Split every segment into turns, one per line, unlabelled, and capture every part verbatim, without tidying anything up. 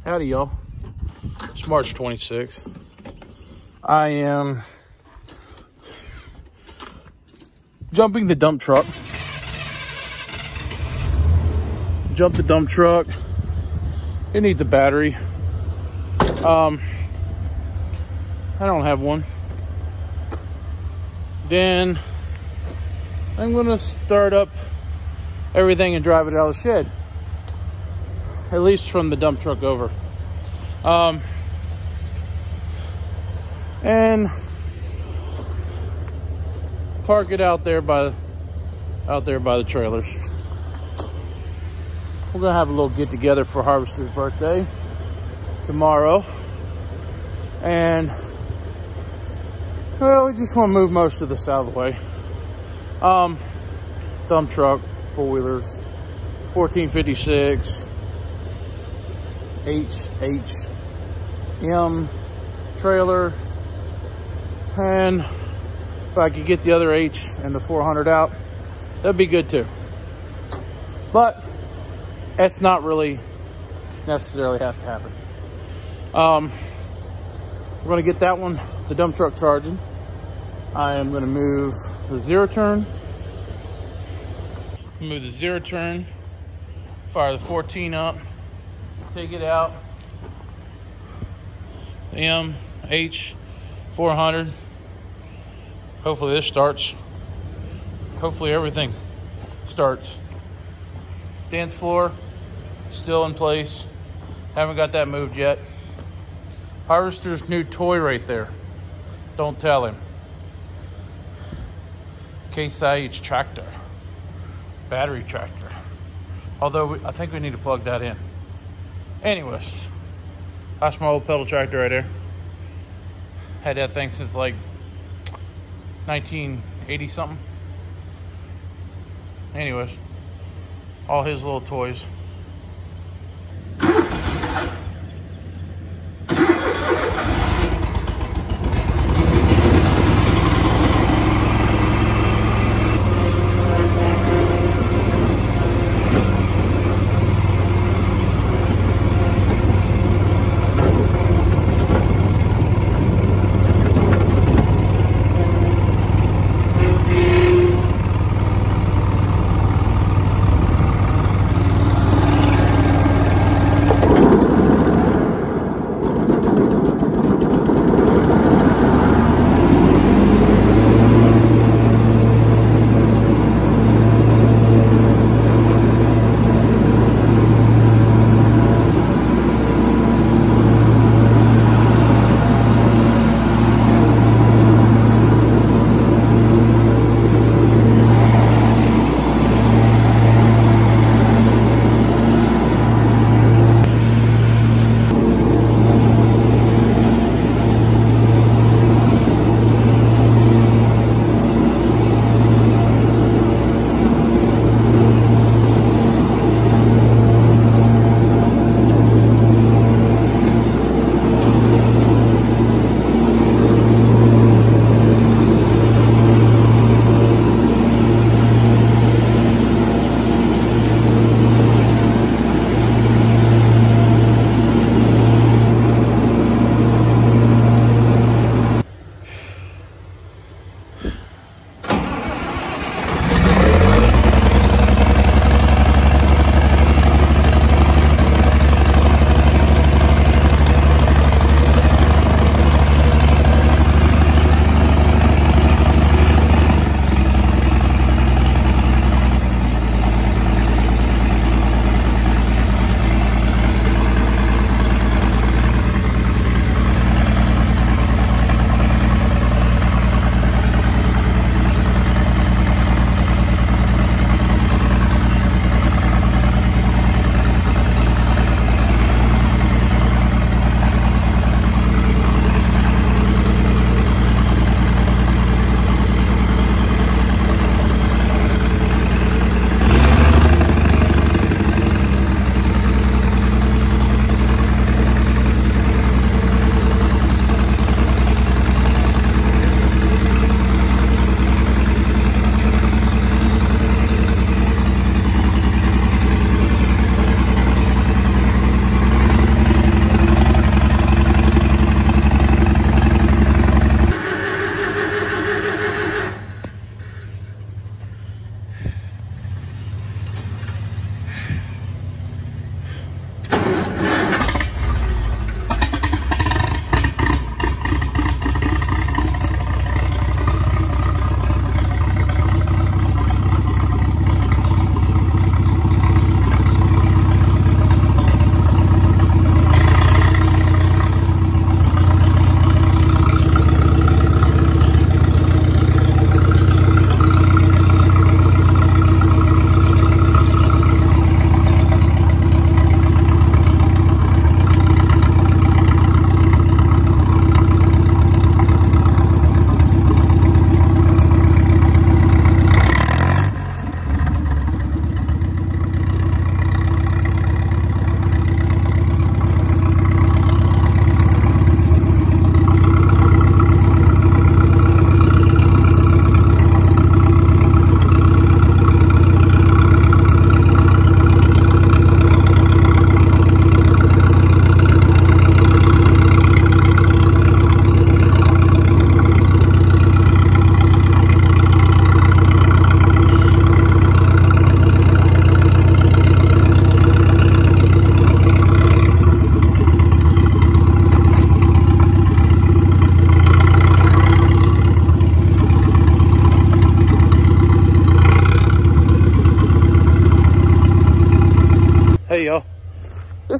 Howdy, y'all. It's March twenty-sixth. I am jumping the dump truck. Jump the dump truck. It needs a battery. Um, I don't have one. Then I'm gonna start up everything and drive it out of the shed. At least from the dump truck over. Um, and park it out there by out there by the trailers. We're gonna have a little get together for Harvester's birthday tomorrow. And well, we just want to move most of this out of the way. Um, dump truck, four wheelers, fourteen fifty-six. H H M trailer, and if I could get the other H and the four hundred out, that'd be good too. But that's not really necessarily has to happen. Um, we're gonna get that one, the dump truck, charging. I am gonna move the zero turn, move the zero turn, fire the fourteen up. Take it out. M, H, four hundred. Hopefully this starts. Hopefully everything starts. Dance floor, still in place. Haven't got that moved yet. Harvester's new toy right there. Don't tell him. Case I H tractor. Battery tractor. Although we, I think we need to plug that in. Anyways, that's my old pedal tractor right there. Had that thing since like nineteen eighty something. Anyways, all his little toys.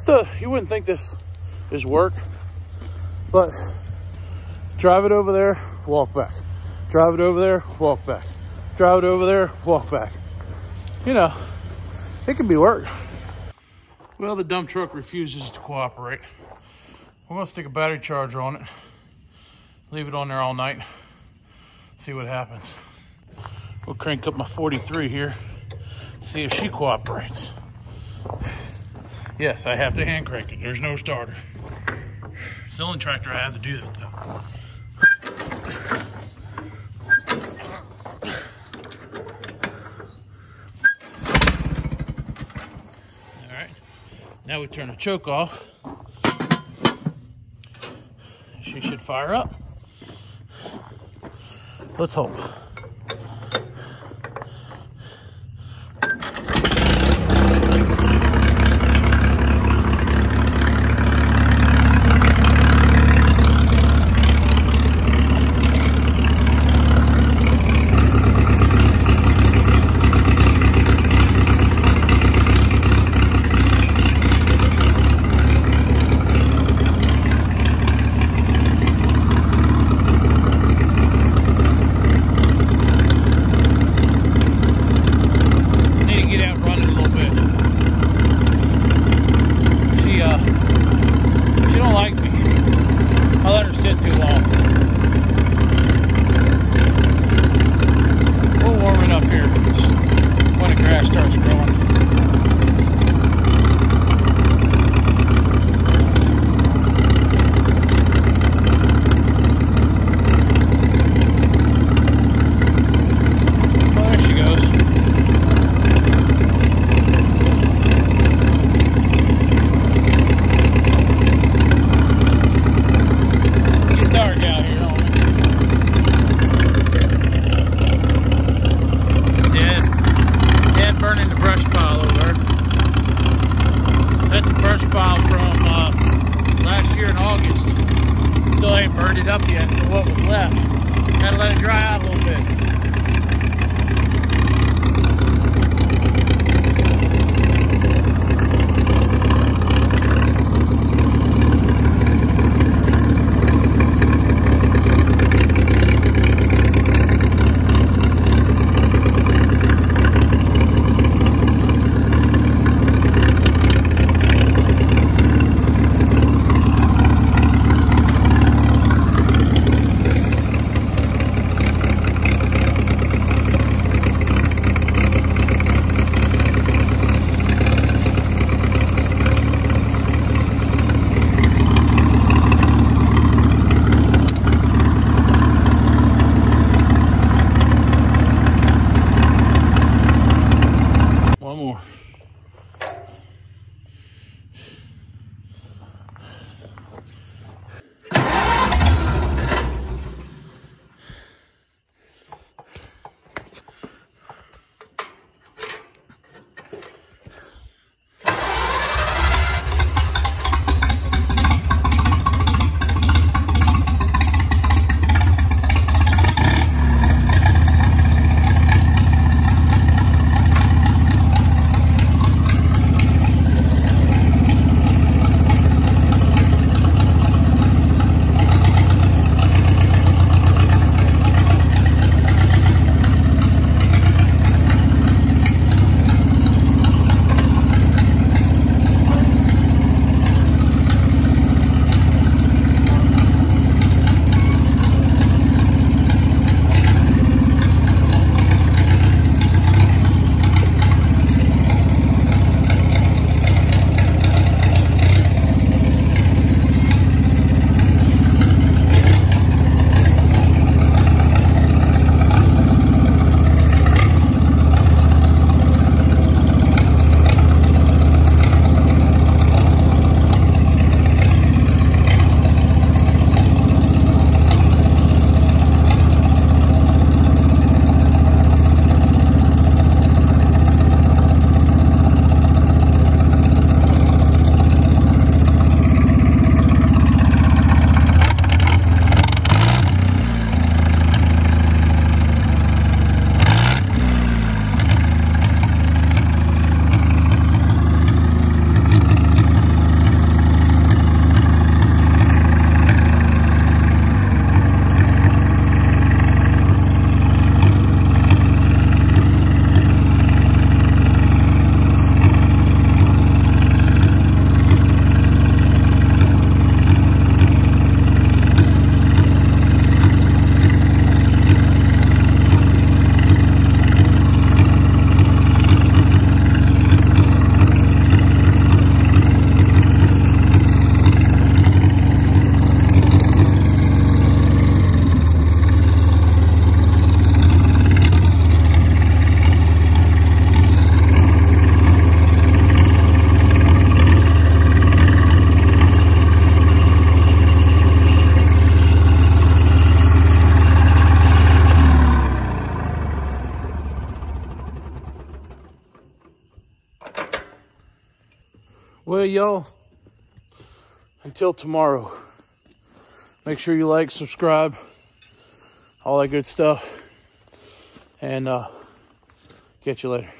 the, you wouldn't think this is work, but drive it over there, walk back. Drive it over there, walk back. Drive it over there, walk back. You know, it can be work. Well, the dump truck refuses to cooperate. We're gonna stick a battery charger on it, leave it on there all night, see what happens. We'll crank up my forty-three here, see if she cooperates. Yes, I have to hand crank it. There's no starter. It's the only tractor I have to do that though. All right, now we turn the choke off. She should fire up. Let's hope. Up yet for what was left. Gotta let it dry out a little bit. anyway, y'all, until tomorrow, make sure you like, subscribe, all that good stuff. And uh, catch you later.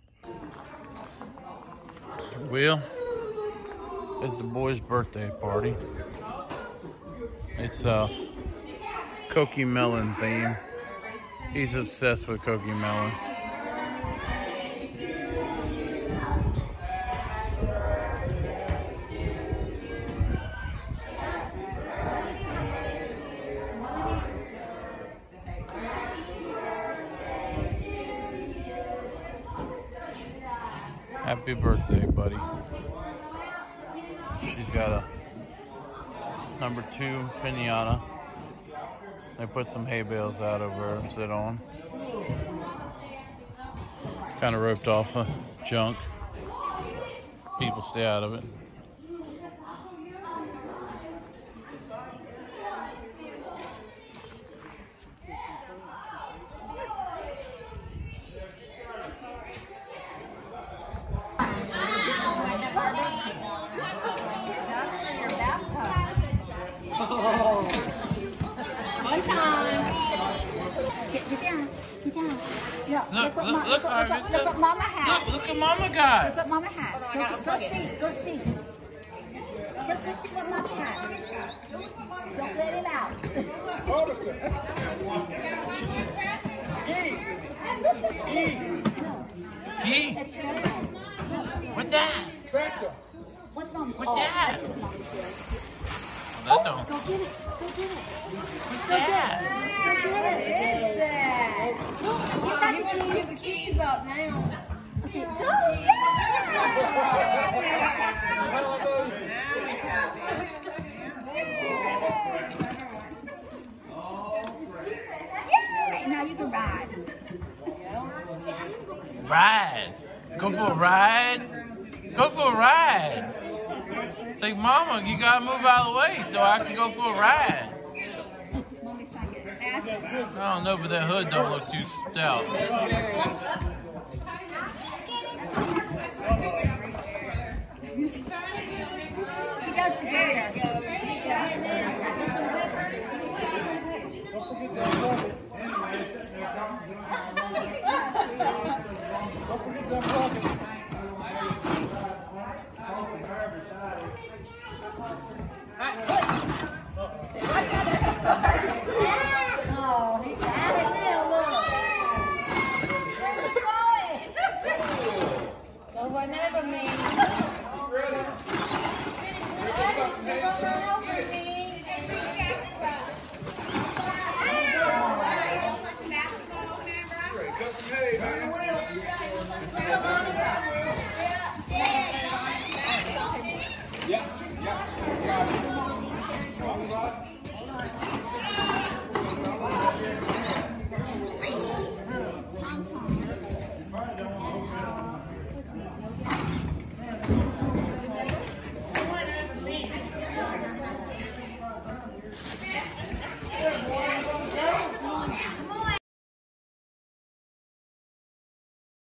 Well, it's the boy's birthday party. It's a Cokie Melon theme. He's obsessed with Cokie Melon. Happy birthday, buddy. She's got a number two pinata. They put some hay bales out over her to sit on. Kind of roped off the junk. People stay out of it.
Yeah,
Look,
look,
look,
what,
look,
look,
look,
look, look, look what Mama has.
Look, look what Mama got.
Look what Mama has. Go, go see, go see. Go, go see what Mama has. Don't let it out.
Gee.
It's red.
What's that?
Tractor.
What's Mama?
What's
oh,
that?
That's what Mama says.
That don't.
Go get it. Go get it.
What's
Go
that?
get it. What is that? Look, you got the keys.
Give the keys up now.
Okay, go get it. Now you can ride.
Ride. Go for a ride. Go for a ride. Say, Mama, you gotta move out of the way so I can go for a ride.
Mommy's trying to get ass.
I don't know, but that hood don't look too stout.
He does together.
Don't forget to unplug it.
Oh, he's at it now, look.
So whenever me.